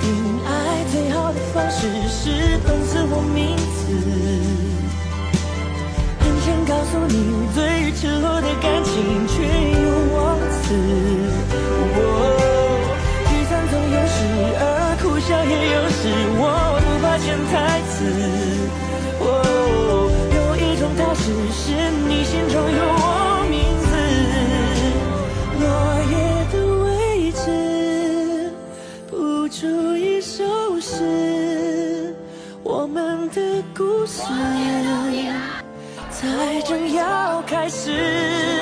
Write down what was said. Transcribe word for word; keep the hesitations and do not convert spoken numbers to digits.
定爱最好的方式是粉字或名字，很想告诉你最赤裸的感情，却又忘词。哦，聚散总有时，而哭笑也有时，我无法潜台词。哦，有一种踏实，是你心中有我名字，落叶的位置，谱出一首诗，我们的故事才正要开始。